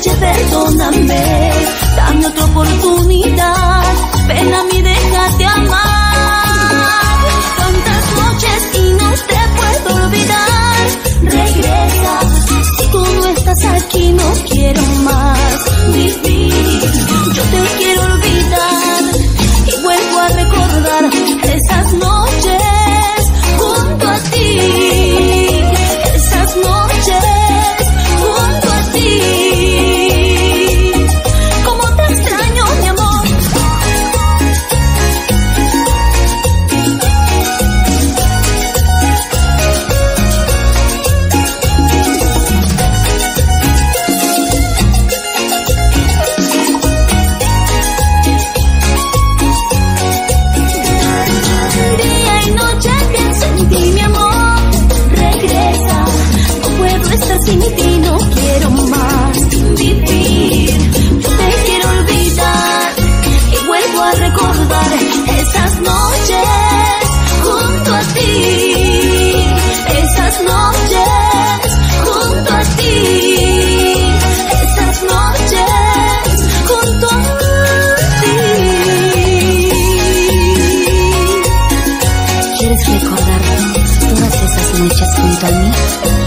calle, perdóname, dame otra oportunidad, ven a mí, déjate amar. Tantas noches y no te puedo olvidar, regresa, si tú no estás aquí no quiero más vivir. Yo te quiero olvidar y vuelvo a recordar esas noches junto a ti, esas noches junto a ti. Cómo te extraño, mi amor. Día y noche pienso en ti, mi amor. Regresa, no puedo estar sin ti, no quiero más vivir. Yo te quiero olvidar y vuelvo a recordar esas noches junto a ti, esas noches junto a ti, esas noches junto a ti. ¿Quieres recordar todas esas noches junto a mí?